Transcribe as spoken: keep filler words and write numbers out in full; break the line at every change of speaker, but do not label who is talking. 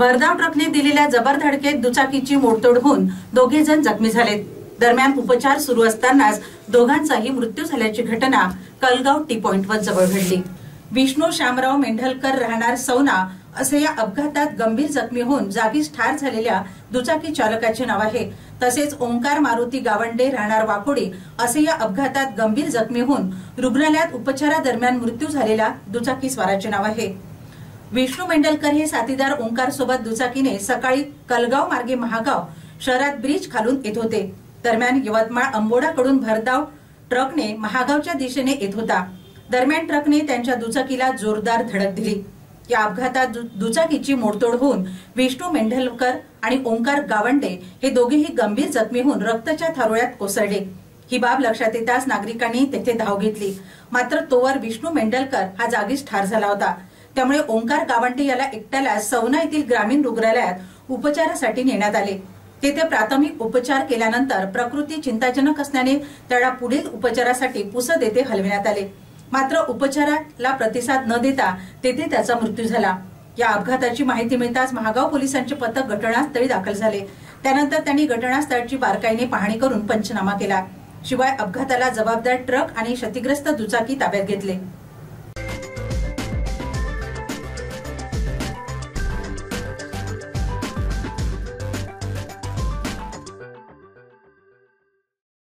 भरधाव ट्रकने दिलेल्या जबर धडकेत दुचाकीची मोडतोड होऊन दोघे जण जखमी झालेत। दरम्यान उपचार सुरू असतानाच दोघांचाही मृत्यू झाल्याची घटना कलगाव टी पॉइंटवर जवळ घडली। विष्णू शामराव मेंढलकर राहणार सौना असे या अपघातात गंभीर जखमी होऊन जागीच ठार झालेल्या दुचाकी चालकाचे नाव आहे। तसेच ओंकार मारुती गावंडे राहणार वाकोडी असे या अपघातात गंभीर जखमी होऊन रुग्णालयात उपचारादरम्यान मृत्यू झालेल्या दुचाकी स्वाराचे नाव आहे। विष्णू मेंढलकर हे साथीदार ओंकार सोबत दुचाकीने सकाळी कलगाव मार्गे महागाव शहरात ब्रिज खालून येत होते। दरम्यान यवतमाळ अंबोडाकडून भरधाव ट्रकने महागावच्या दिशेने येत होता। दरम्यान ट्रकने त्यांच्या दुचाकीला जोरदार धडक दिली। या अपघातात दुचाकीची मोडतोड होऊन विष्णू मेंढलकर आणि ओंकार गावंडे हे दोघेही गंभीर जखमी होऊन रक्ताच्या थारोळ्यात कोसळले। ही बाब लक्षात येताच नागरिकांनी तेथे धाव घेतली, मात्र तोवर विष्णू मेंढलकर हा जागीच ठार झाला होता। त्यामुळे ओंकार गावंडे याला एकट्याला सौना येथील ग्रामीण रुग्णालयात उपचारासाठी नेण्यात आले। तेथे प्राथमिक उपचार केल्यानंतर प्रकृती चिंताजनक असल्याने त्याला पुढील उपचारासाठी पुसद येथे हलविण्यात आले, मात्र उपचाराला प्रतिसाद न देता तेथे त्याचा मृत्यू झाला। या अपघाताची माहिती मिळताच महागाव पोलिसांचे पथक घटनास्थळी दाखल झाले। त्यानंतर त्यांनी घटनास्थळाची बारकाईने पाहणी करून पंचनामा केला। शिवाय अपघाताला जबाबदार ट्रक आणि क्षतिग्रस्त दुचाकी ताब्यात घेतले।